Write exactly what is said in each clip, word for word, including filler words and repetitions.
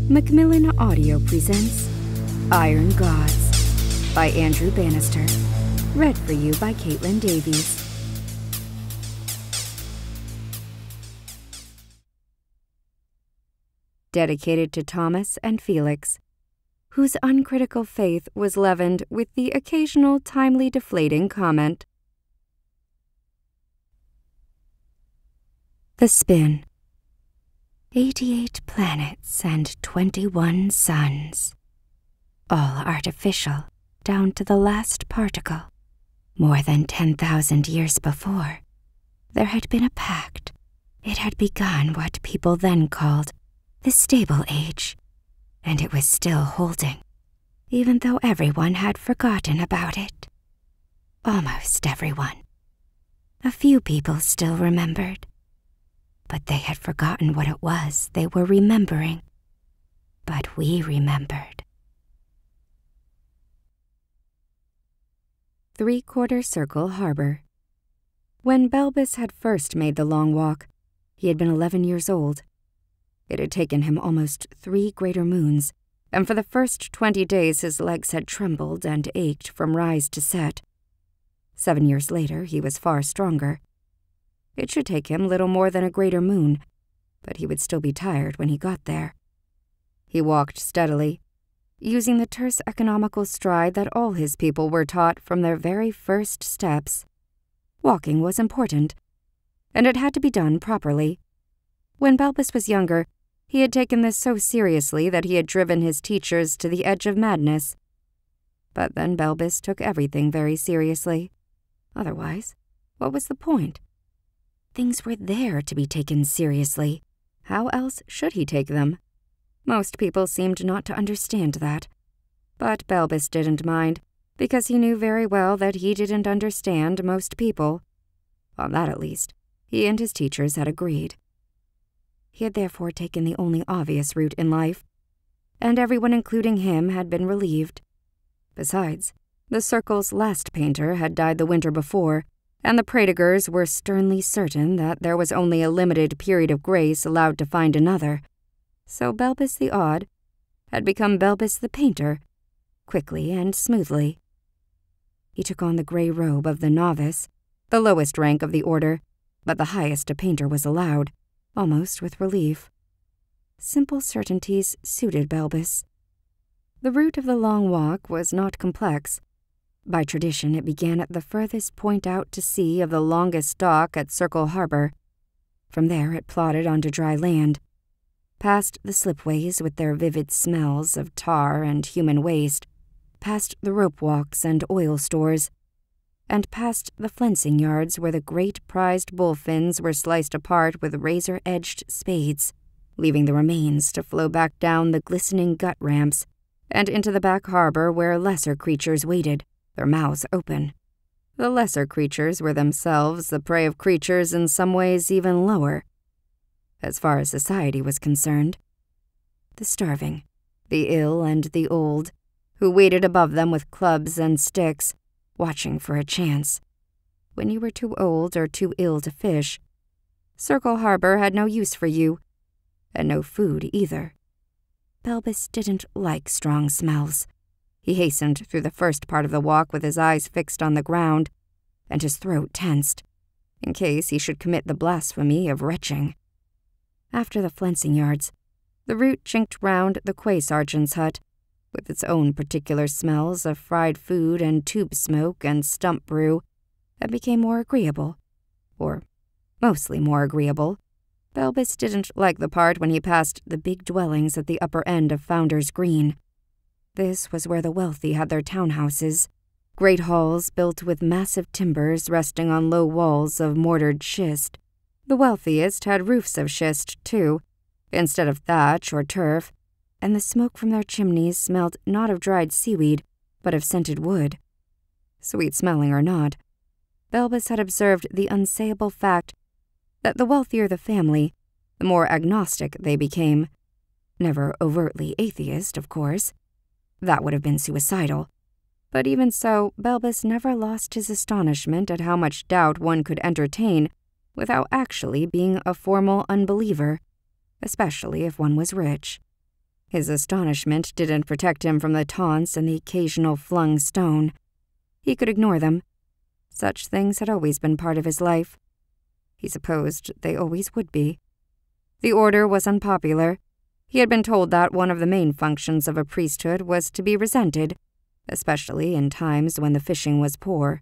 Macmillan Audio presents Iron Gods by Andrew Bannister. Read for you by Caitlin Davies. Dedicated to Thomas and Felix, whose uncritical faith was leavened with the occasional timely deflating comment. The Spin. Eighty-eight planets and twenty-one suns. All artificial, down to the last particle. More than ten thousand years before, there had been a pact. It had begun what people then called the Stable Age, and it was still holding, even though everyone had forgotten about it. Almost everyone. A few people still remembered, but they had forgotten what it was they were remembering. But we remembered. Three-quarter circle Harbour. When Balbus had first made the long walk, he had been eleven years old. It had taken him almost three greater moons, and for the first twenty days his legs had trembled and ached from rise to set. Seven years later he was far stronger. It should take him little more than a greater moon, but he would still be tired when he got there. He walked steadily, using the terse economical stride that all his people were taught from their very first steps. Walking was important, and it had to be done properly. When Balbus was younger, he had taken this so seriously that he had driven his teachers to the edge of madness. But then Balbus took everything very seriously. Otherwise, what was the point? Things were there to be taken seriously. How else should he take them? Most people seemed not to understand that. But Balbus didn't mind, because he knew very well that he didn't understand most people. On that, at least, he and his teachers had agreed. He had therefore taken the only obvious route in life, and everyone including him had been relieved. Besides, the Circle's last painter had died the winter before, and the Praedigers were sternly certain that there was only a limited period of grace allowed to find another. So Balbus the Odd had become Balbus the Painter, quickly and smoothly. He took on the grey robe of the novice, the lowest rank of the order, but the highest a painter was allowed, almost with relief. Simple certainties suited Balbus. The route of the long walk was not complex. By tradition, it began at the furthest point out to sea of the longest dock at Circle Harbour. From there it plodded onto dry land, past the slipways with their vivid smells of tar and human waste, past the rope walks and oil stores, and past the flensing yards where the great prized bullfins were sliced apart with razor-edged spades, leaving the remains to flow back down the glistening gut ramps and into the back harbor where lesser creatures waited, their mouths open. The lesser creatures were themselves the prey of creatures in some ways even lower, as far as society was concerned. The starving, the ill and the old, who waited above them with clubs and sticks, watching for a chance. When you were too old or too ill to fish, Circle Harbour had no use for you, and no food either. Balbus didn't like strong smells. He hastened through the first part of the walk with his eyes fixed on the ground, and his throat tensed, in case he should commit the blasphemy of retching. After the flensing yards, the route chinked round the quay sergeant's hut, with its own particular smells of fried food and tube smoke and stump brew, and became more agreeable, or mostly more agreeable. Balbus didn't like the part when he passed the big dwellings at the upper end of Founder's Green. This was where the wealthy had their townhouses, great halls built with massive timbers resting on low walls of mortared schist. The wealthiest had roofs of schist, too, instead of thatch or turf, and the smoke from their chimneys smelled not of dried seaweed, but of scented wood. Sweet-smelling or not, Balbus had observed the unsayable fact that the wealthier the family, the more agnostic they became. Never overtly atheist, of course. That would have been suicidal. But even so, Balbus never lost his astonishment at how much doubt one could entertain without actually being a formal unbeliever, especially if one was rich. His astonishment didn't protect him from the taunts and the occasional flung stone. He could ignore them. Such things had always been part of his life. He supposed they always would be. The order was unpopular. He had been told that one of the main functions of a priesthood was to be resented, especially in times when the fishing was poor.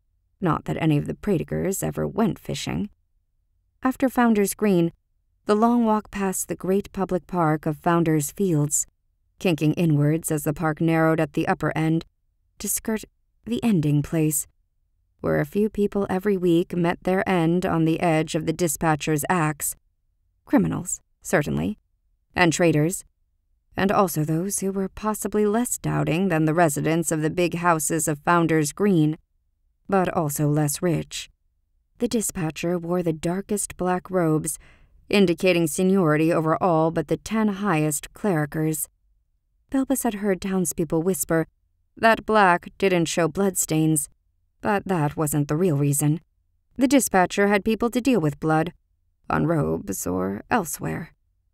Not that any of the predicors ever went fishing. After Founders Green, the long walk past the great public park of Founders Fields, kinking inwards as the park narrowed at the upper end, to skirt the ending place, where a few people every week met their end on the edge of the dispatcher's axe. Criminals, certainly, and traitors, and also those who were possibly less doubting than the residents of the big houses of Founders Green, but also less rich. The dispatcher wore the darkest black robes, indicating seniority over all but the ten highest clericers. Belbus had heard townspeople whisper that black didn't show bloodstains, but that wasn't the real reason. The dispatcher had people to deal with blood, on robes or elsewhere.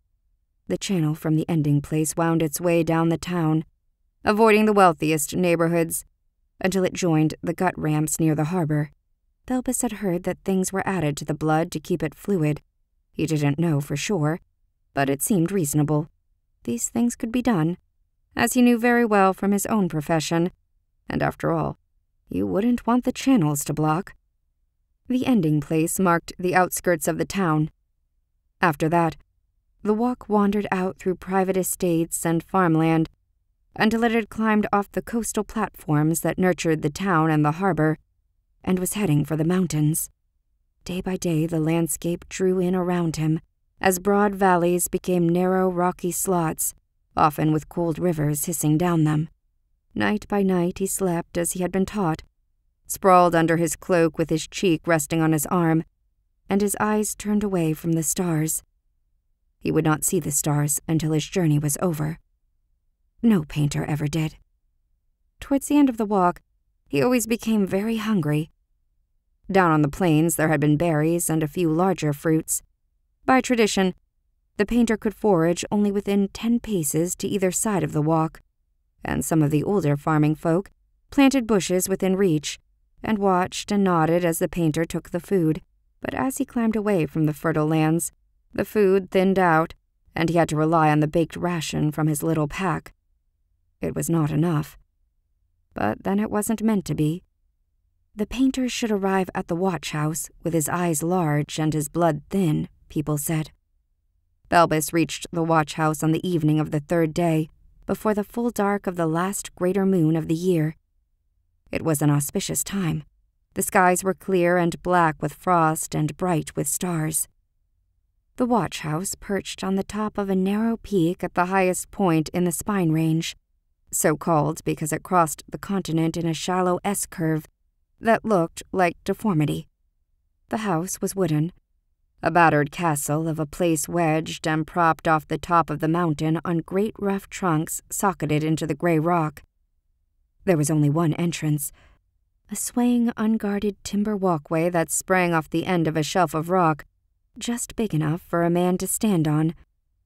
The channel from the ending place wound its way down the town, avoiding the wealthiest neighborhoods, until it joined the gut ramps near the harbor. Belbus had heard that things were added to the blood to keep it fluid. He didn't know for sure, but it seemed reasonable. These things could be done, as he knew very well from his own profession, and after all, you wouldn't want the channels to block. The ending place marked the outskirts of the town. After that, the walk wandered out through private estates and farmland until it had climbed off the coastal platforms that nurtured the town and the harbor, and was heading for the mountains. Day by day, the landscape drew in around him, as broad valleys became narrow, rocky slots, often with cold rivers hissing down them. Night by night he slept as he had been taught, sprawled under his cloak with his cheek resting on his arm, and his eyes turned away from the stars. He would not see the stars until his journey was over. No painter ever did. Towards the end of the walk, he always became very hungry. Down on the plains there had been berries and a few larger fruits. By tradition, the painter could forage only within ten paces to either side of the walk, and some of the older farming folk planted bushes within reach and watched and nodded as the painter took the food. But as he climbed away from the fertile lands, the food thinned out, and he had to rely on the baked ration from his little pack. It was not enough. But then it wasn't meant to be. The painter should arrive at the watch-house with his eyes large and his blood thin, people said. Belbus reached the watch-house on the evening of the third day, before the full dark of the last greater moon of the year. It was an auspicious time. The skies were clear and black with frost and bright with stars. The watch-house perched on the top of a narrow peak at the highest point in the Spine Range, so called because it crossed the continent in a shallow S-curve that looked like deformity. The house was wooden, a battered castle of a place wedged and propped off the top of the mountain on great rough trunks socketed into the gray rock. There was only one entrance, a swaying, unguarded timber walkway that sprang off the end of a shelf of rock, just big enough for a man to stand on,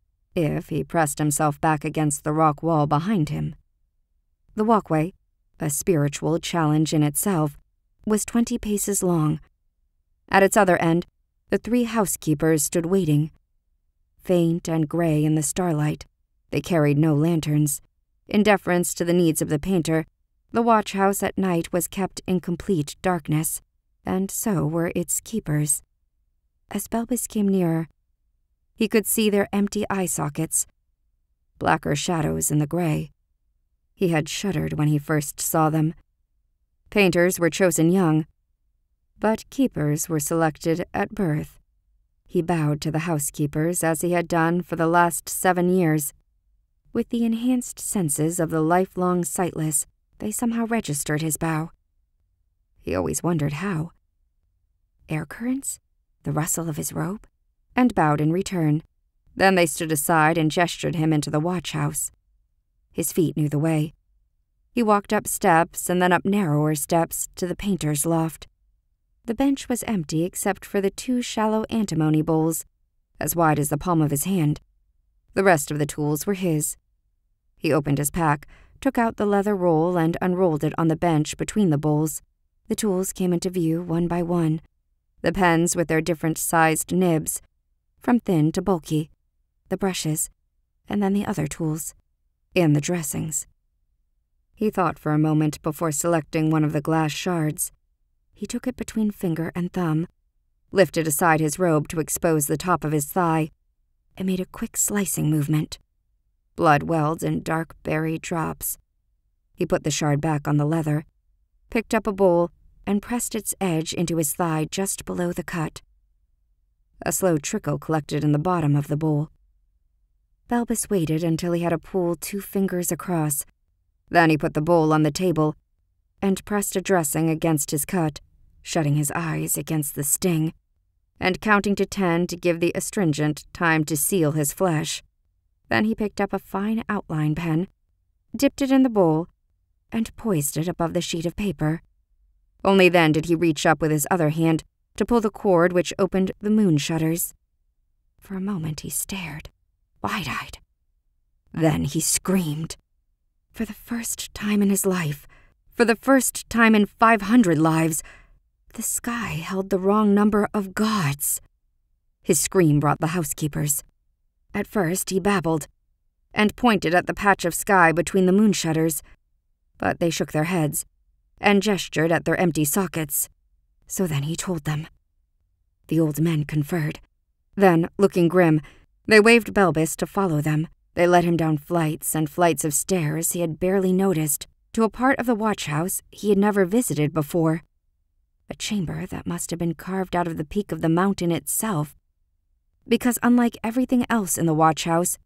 if he pressed himself back against the rock wall behind him. The walkway, a spiritual challenge in itself, was twenty paces long. At its other end, the three housekeepers stood waiting. Faint and gray in the starlight, they carried no lanterns. In deference to the needs of the painter, the watch-house at night was kept in complete darkness, and so were its keepers. As Belbus came nearer, he could see their empty eye sockets, blacker shadows in the gray. He had shuddered when he first saw them. Painters were chosen young, but keepers were selected at birth. He bowed to the housekeepers as he had done for the last seven years. With the enhanced senses of the lifelong sightless, they somehow registered his bow. He always wondered how. Air currents? The rustle of his robe? And bowed in return. Then they stood aside and gestured him into the watch-house. His feet knew the way. He walked up steps and then up narrower steps to the painter's loft. The bench was empty except for the two shallow antimony bowls, as wide as the palm of his hand. The rest of the tools were his, He opened his pack, took out the leather roll and unrolled it on the bench between the bowls. The tools came into view one by one. The pens with their different-sized nibs, from thin to bulky, the brushes, and then the other tools, and the dressings. He thought for a moment before selecting one of the glass shards. He took it between finger and thumb, lifted aside his robe to expose the top of his thigh, and made a quick slicing movement. Blood welled in dark berry drops. He put the shard back on the leather, picked up a bowl, and pressed its edge into his thigh just below the cut. A slow trickle collected in the bottom of the bowl. Balbus waited until he had a pool two fingers across. Then he put the bowl on the table and pressed a dressing against his cut, shutting his eyes against the sting, and counting to ten to give the astringent time to seal his flesh. Then he picked up a fine outline pen, dipped it in the bowl, and poised it above the sheet of paper. Only then did he reach up with his other hand to pull the cord which opened the moon shutters. For a moment he stared, wide-eyed. Then he screamed. For the first time in his life, for the first time in five hundred lives, the sky held the wrong number of gods. His scream brought the housekeepers. At first he babbled, and pointed at the patch of sky between the moon shutters, but they shook their heads, and gestured at their empty sockets. So then he told them. The old men conferred. Then, looking grim, they waved Balbus to follow them. They led him down flights and flights of stairs he had barely noticed, to a part of the watch-house he had never visited before. A chamber that must have been carved out of the peak of the mountain itself, because unlike everything else in the watch-house,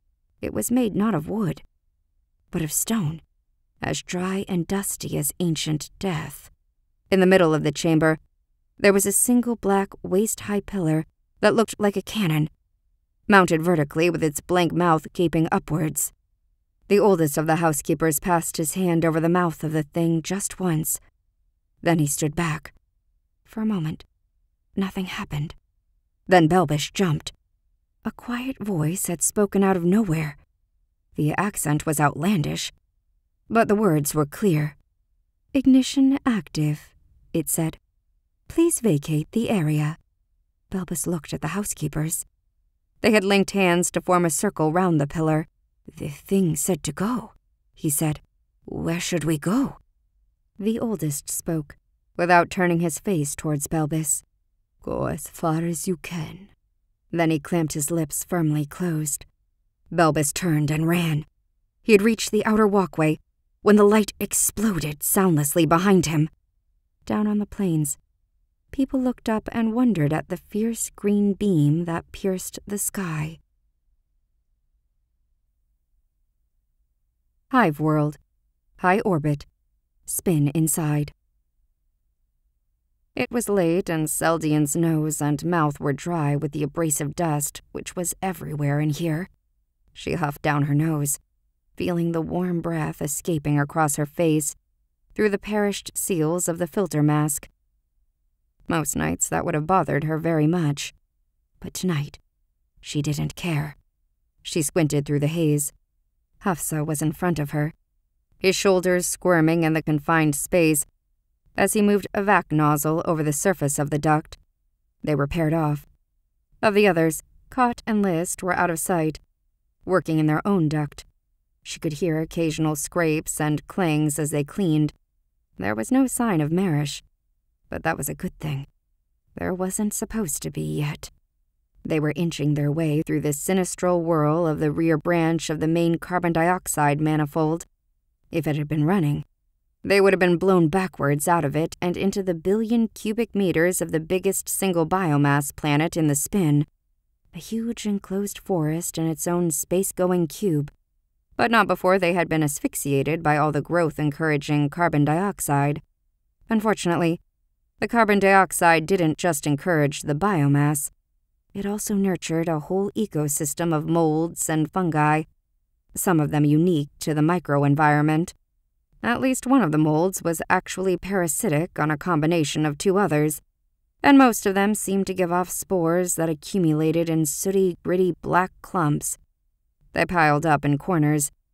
it was made not of wood, but of stone, as dry and dusty as ancient death. In the middle of the chamber, there was a single black waist-high pillar that looked like a cannon, mounted vertically with its blank mouth gaping upwards. The oldest of the housekeepers passed his hand over the mouth of the thing just once. Then he stood back. For a moment, nothing happened. Then Balbus jumped. A quiet voice had spoken out of nowhere. The accent was outlandish, but the words were clear. "Ignition active," it said. "Please vacate the area." Balbus looked at the housekeepers. They had linked hands to form a circle round the pillar. "The thing said to go," he said. "Where should we go?" The oldest spoke, without turning his face towards Balbus. "Go as far as you can." Then he clamped his lips firmly closed. Balbus turned and ran. He had reached the outer walkway when the light exploded soundlessly behind him. Down on the plains, people looked up and wondered at the fierce green beam that pierced the sky. Hive world. High orbit. Spin inside. It was late, and Seldian's nose and mouth were dry with the abrasive dust which was everywhere in here. She huffed down her nose, feeling the warm breath escaping across her face through the perished seals of the filter mask. Most nights that would have bothered her very much, but tonight she didn't care. She squinted through the haze. Hafsa was in front of her, his shoulders squirming in the confined space as he moved a vac nozzle over the surface of the duct. They were paired off. Of the others, Cott and List were out of sight, working in their own duct. She could hear occasional scrapes and clangs as they cleaned. There was no sign of Marish, but that was a good thing. There wasn't supposed to be yet. They were inching their way through the sinistral whirl of the rear branch of the main carbon dioxide manifold. If it had been running, they would have been blown backwards out of it and into the billion cubic meters of the biggest single biomass planet in the spin, a huge enclosed forest in its own space-going cube, but not before they had been asphyxiated by all the growth-encouraging carbon dioxide. Unfortunately, the carbon dioxide didn't just encourage the biomass. It also nurtured a whole ecosystem of molds and fungi, some of them unique to the microenvironment. At least one of the molds was actually parasitic on a combination of two others, and most of them seemed to give off spores that accumulated in sooty, gritty black clumps. They piled up in corners,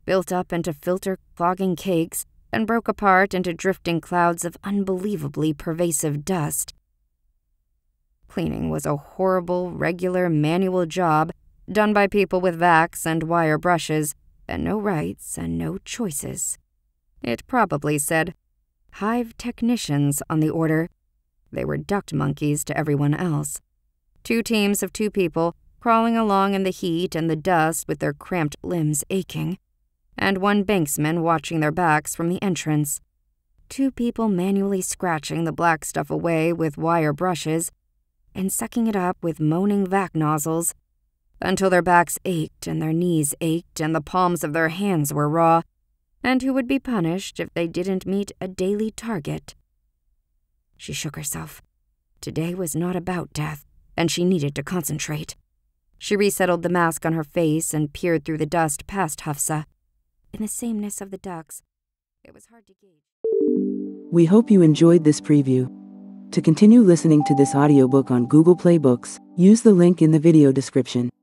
built up into filter-clogging cakes and broke apart into drifting clouds of unbelievably pervasive dust. Cleaning was a horrible, regular, manual job done by people with vacs and wire brushes, and no rights and no choices. It probably said, Hive technicians on the order. They were duct monkeys to everyone else. Two teams of two people crawling along in the heat and the dust with their cramped limbs aching, and one banksman watching their backs from the entrance. Two people manually scratching the black stuff away with wire brushes and sucking it up with moaning vac nozzles until their backs ached and their knees ached and the palms of their hands were raw, and who would be punished if they didn't meet a daily target. She shook herself. Today was not about death, and she needed to concentrate. She resettled the mask on her face and peered through the dust past Hafsa. In the sameness of the ducks, it was hard to gauge. We hope you enjoyed this preview. To continue listening to this audiobook on Google Play Books, use the link in the video description.